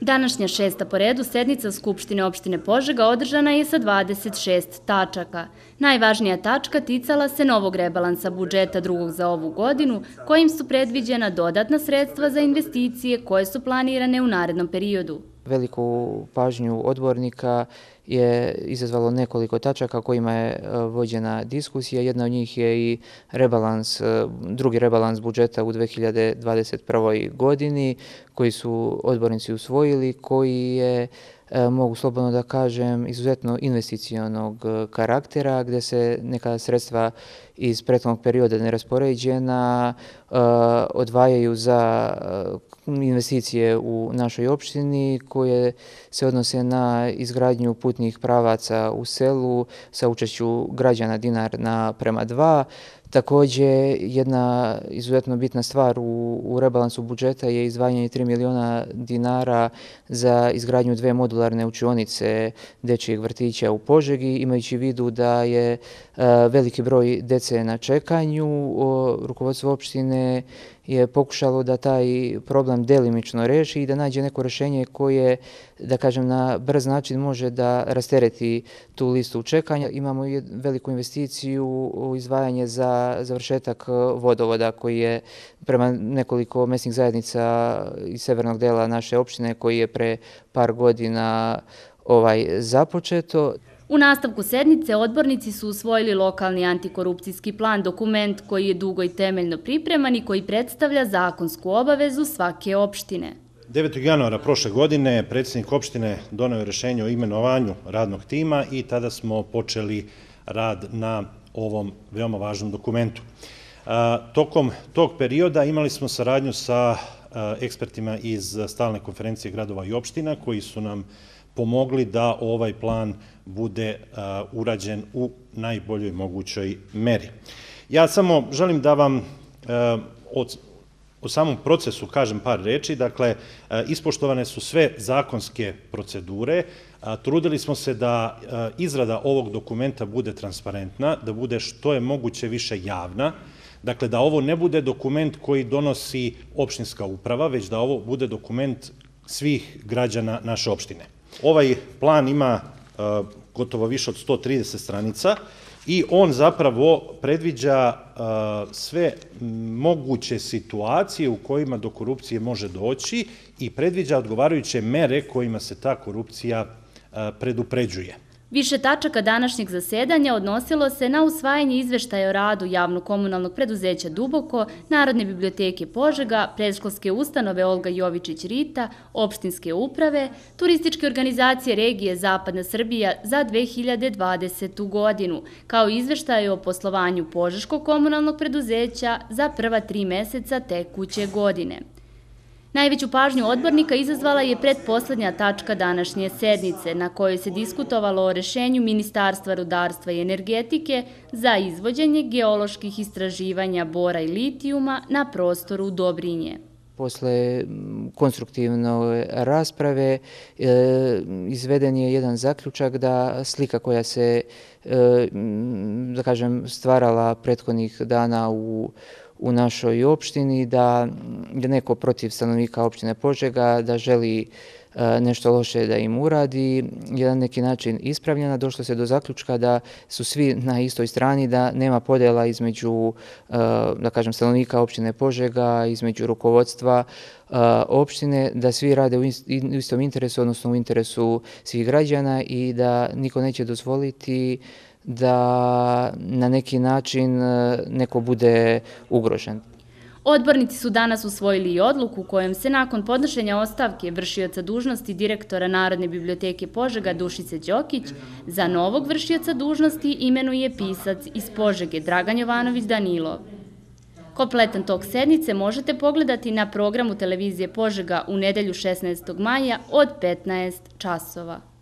Današnja šesta po redu sednica Skupštine opštine Požega održana je sa 26 tačaka. Najvažnija tačka ticala se novog rebalansa budžeta drugog za ovu godinu, kojim su predviđena dodatna sredstva za investicije koje su planirane u narednom periodu. Veliku pažnju odbornika je izazvalo nekoliko tačaka kojima je vođena diskusija. Jedna od njih je i drugi rebalans budžeta u 2021. godini koji su odbornici usvojili, koji je, mogu slobodno da kažem, izuzetno investicionog karaktera, gde se neka sredstva iz prethodnog perioda neraspoređena odvajaju za investicije u našoj opštini koje se odnose na izgradnju putnih pravaca u selu sa učešću građana Dinar prema 2. Takođe, jedna izuzetno bitna stvar u rebalansu budžeta je izdvajanje 3 miliona dinara za izgradnju 2 modularne učionice dečijeg vrtića u Požegi, imajući u vidu da je veliki broj dece na čekanju. Rukovodstvo opštine je pokušalo da taj problem delimično reši i da nađe neko rešenje koje, da kažem, na brz način može da rastereti tu listu čekanja. Imamo i veliku investiciju u izdvajanje za završetak vodovoda koji je prema nekoliko mesnih zajednica iz severnog dela naše opštine koji je pre par godina započeto. U nastavku sednice odbornici su usvojili lokalni antikorupcijski plan, dokument koji je dugo i temeljno pripreman i koji predstavlja zakonsku obavezu svake opštine. 9. januara prošle godine predsjednik opštine doneo je rešenje o imenovanju radnog tima i tada smo počeli rad na ovom veoma važnom dokumentu. Tokom tog perioda imali smo saradnju sa ekspertima iz Stalne konferencije gradova i opština koji su nam pomogli da ovaj plan bude urađen u najboljoj mogućoj meri. Ja samo želim da vam o samom procesu kažem par reči. Dakle, ispoštovane su sve zakonske procedure. Trudili smo se da izrada ovog dokumenta bude transparentna, da bude što je moguće više javna. Dakle, da ovo ne bude dokument koji donosi opštinska uprava, već da ovo bude dokument svih građana naše opštine. Ovaj plan ima gotovo više od 130 stranica i on zapravo predviđa sve moguće situacije u kojima do korupcije može doći i predviđa odgovarajuće mere kojima se ta korupcija predupređuje. Više tačaka današnjeg zasedanja odnosilo se na usvajanje izveštaja o radu javno-komunalnog preduzeća Duboko, Narodne biblioteke Požega, predškolske ustanove Olga Jovičić-Rita, opštinske uprave, turističke organizacije regije Zapadna Srbija za 2020. godinu, kao i izveštaje o poslovanju Požeškog komunalnog preduzeća za prva 3 meseca tekuće godine. Najveću pažnju odbornika izazvala je pretposlednja tačka današnje sednice, na kojoj se diskutovalo o rešenju Ministarstva rudarstva i energetike za izvođenje geoloških istraživanja bora i litijuma na prostoru Dobrinje. Posle konstruktivne rasprave izveden je jedan zaključak da slika koja se, da kažem, stvarala prethodnih dana u našoj opštini, da je neko protiv stanovnika opštine Požega, da želi nešto loše da im uradi, je na neki način ispravljena. Došlo se do zaključka da su svi na istoj strani, da nema podela između, da kažem, stanovnika opštine Požega, između rukovodstva opštine, da svi rade u istom interesu, odnosno u interesu svih građana i da niko neće dozvoliti da na neki način neko bude ugrožen. Odbornici su danas usvojili i odluku kojom se nakon podnošenja ostavke vršioca dužnosti direktora Narodne biblioteke Požega Dušice Đokić za novog vršioca dužnosti imenuje pisac iz Požege Dragan Jovanović Danilov. Kompletan tok sednice možete pogledati na programu televizije Požega u nedelju 16. maja od 15 časova.